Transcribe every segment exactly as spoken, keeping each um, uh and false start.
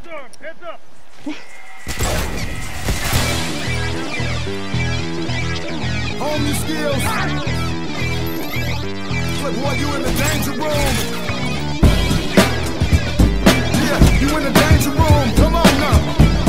Home your skills. Look, boy, you in the danger room. Yeah, you in the danger room. Come on now.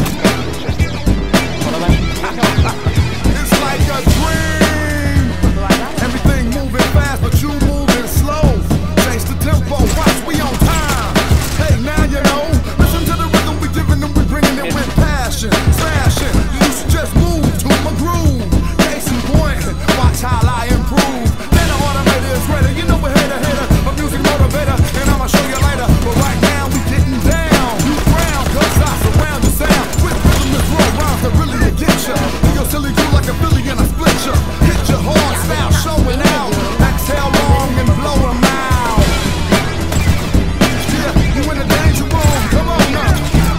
It's like a dream. Everything moving fast, but you moving slow. Change the tempo, watch, we on time. Hey, now you know. Listen to the rhythm we giving them, we bringing it with passion. Smashing, you should just move to my groove. Case in point, watch how I improve. Then the automator is ready, you know we're hater, hater. A music motivator, and I'ma show you later. But right now we getting down. You ground, cause I surround the sound. With rhythm and flow, rhymes that really get ya. You're silly, you like a Philly and I split ya. Hit your hard style, showing out. Exhale long and blow 'em out. Yeah, you in the danger room, come on now.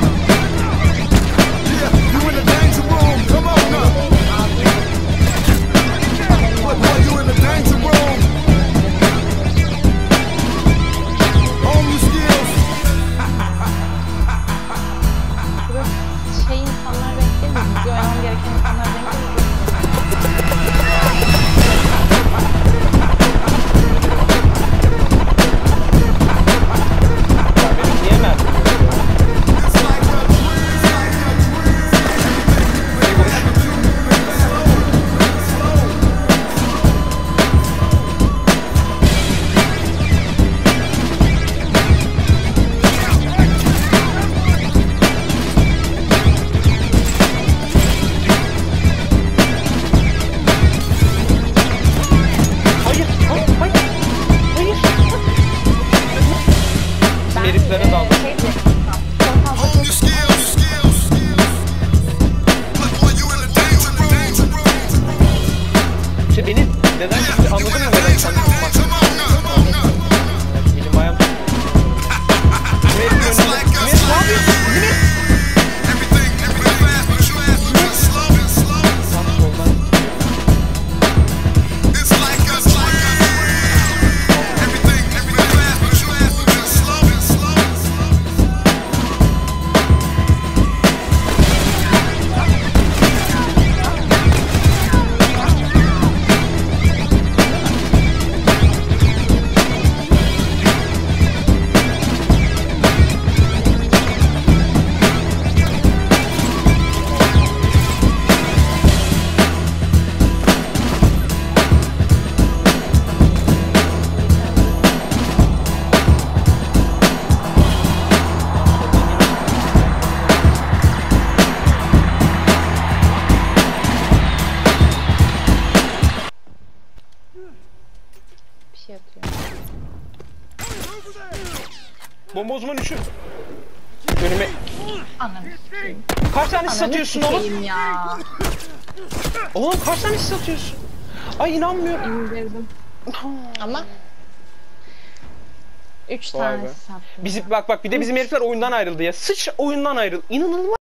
Yeah, you in the danger room, come on now. What boy, you in the danger room? Home your skills. Şey insanlar denk değil mi? Video oynamam gereken insanlar denk değil mi? Heriflere daldı. Home your skills. Look, boy, you in the danger room. İşte beni neden şimdi anladın mı? Neden sandım bak. Come on now, come on now. Elim ayağım. Ümit önünde. It's like a Ümit ne yapıyorsun? Ümit. Everything, everything fast, but you have to be slow and slow. Sağ soldan. It's like a dream. Everything, everything fast, but you have to be slow and slow. Bir şey atıyor. Bomba uzman üçü. Önüme. Ananı sikeyim. Kaç tane Ananı satıyorsun oğlum? sikeyim ya. Oğlum kaç tane satıyorsun? Ay inanmıyorum. İndirdim. Ama üç Vay tane be. sattım. Bizim bak bak bir de bizim herifler oyundan ayrıldı ya. Sıç oyundan ayrıl. İnanılmaz.